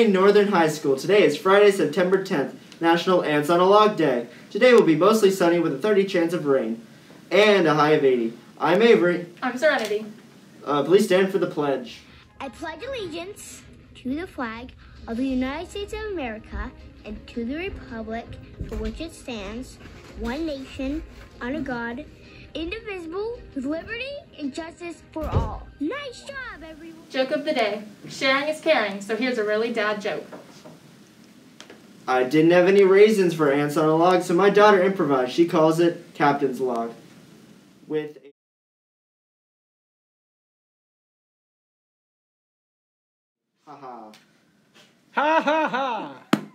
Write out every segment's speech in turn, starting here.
morning, Northern High School. Today is Friday, September 10th, National Ants on a Log Day. Today will be mostly sunny with a 30 chance of rain and a high of 80. I'm Avery. I'm Serenity. Please stand for the pledge. I pledge allegiance to the flag of the United States of America and to the republic for which it stands, one nation, under God, indivisible, with liberty and justice for all. Nice job, everyone. Joke of the day. Sharing is caring, so here's a really dad joke. I didn't have any raisins for ants on a log, so my daughter improvised. She calls it Captain's Log. With ha ha.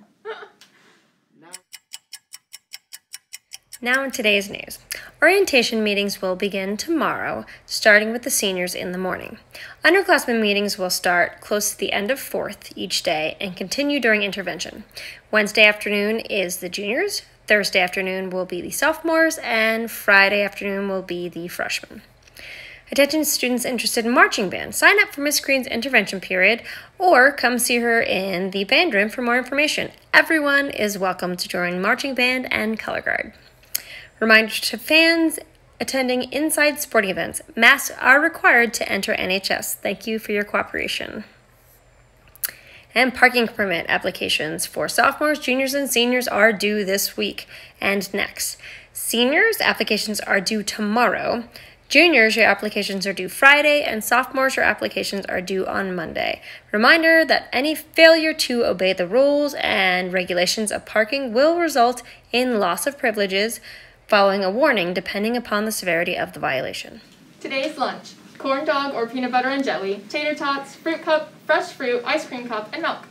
Now in today's news. Orientation meetings will begin tomorrow, starting with the seniors in the morning. Underclassmen meetings will start close to the end of 4th each day and continue during intervention. Wednesday afternoon is the juniors, Thursday afternoon will be the sophomores, and Friday afternoon will be the freshmen. Attention students interested in marching band, sign up for Miss Green's intervention period or come see her in the band room for more information. Everyone is welcome to join marching band and color guard. Reminder to fans attending inside sporting events, masks are required to enter NHS. Thank you for your cooperation. And parking permit applications for sophomores, juniors, and seniors are due this week and next. Seniors, applications are due tomorrow. Juniors, your applications are due Friday, and sophomores, your applications are due on Monday. Reminder that any failure to obey the rules and regulations of parking will result in loss of privileges, following a warning depending upon the severity of the violation. Today's lunch. Corn dog or peanut butter and jelly, tater tots, fruit cup, fresh fruit, ice cream cup, and milk.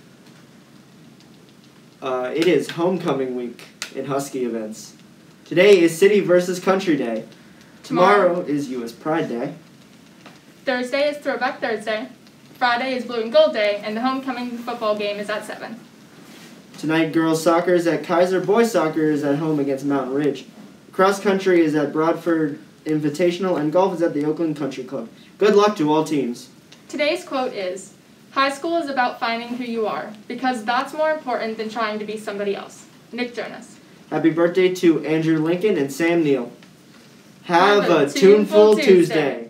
It is homecoming week in Husky events. Today is City versus Country Day. Tomorrow is U.S. Pride Day. Thursday is Throwback Thursday. Friday is Blue and Gold Day, and the homecoming football game is at 7. Tonight, girls soccer is at Kaiser, boys soccer is at home against Mountain Ridge. Cross country is at Broadford Invitational, and golf is at the Oakland Country Club. Good luck to all teams. Today's quote is, "High school is about finding who you are, because that's more important than trying to be somebody else." Nick Jonas. Happy birthday to Andrew Lincoln and Sam Neal. Have a tuneful Tuesday.